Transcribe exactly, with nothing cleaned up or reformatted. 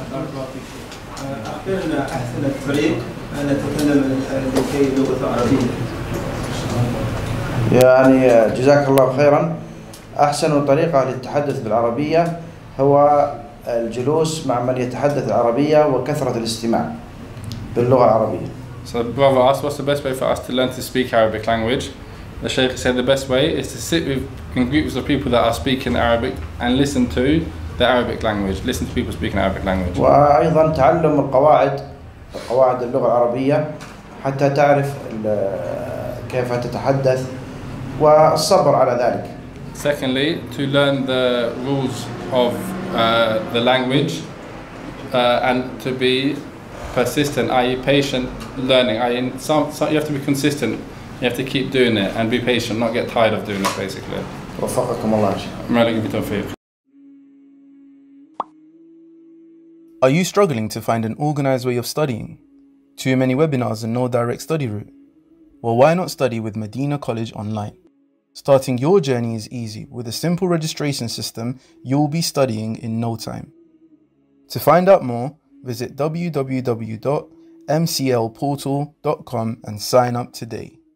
بارك الله فيك. أخبرنا أحسن الطريق نتكلم لكي اللغة العربية. يعني جزاك الله خيرا. أحسن طريقة للتحدث بالعربية هو الجلوس مع من يتحدث العربية وكثرة الاستماع باللغة العربية. So the brother asked, what's the best way for us to learn to speak Arabic language? The Shaykh said the best way is to sit with in groups of people that are speaking Arabic and listen to the Arabic language. Listen to people speaking Arabic language. وأيضا تعلم القواعد قواعد اللغة العربية حتى تعرف كيف تتحدث والصبر على ذلك. Secondly, to learn the rules of uh, the language uh, and to be persistent, that is patient learning. that is some, some, you have to be consistent. You have to keep doing it and be patient, not get tired of doing it, basically. وفقكم الله. Are you struggling to find an organized way of studying? Too many webinars and no direct study route? Well, why not study with Madinah College online? Starting your journey is easy. With a simple registration system, you'll be studying in no time. To find out more, visit w w w dot m c l portal dot com and sign up today.